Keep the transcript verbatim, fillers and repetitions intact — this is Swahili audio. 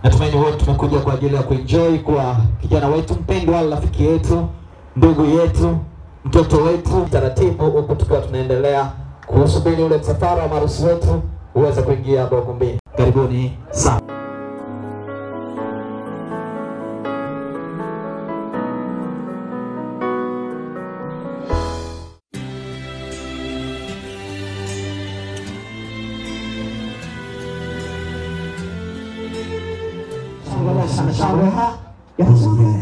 Natumaini wote tumekuja kwa ajili ya kuenjoy kwa kijana wetu mpendwa, rafiki yetu, ndugu yetu, mtoto wetu. Taratibu huku tukiwa tunaendelea kusubiri ule msafara wa marusi wetu uweze kuingia hapo ukumbini. Karibuni sana. Sama-sama ha, ya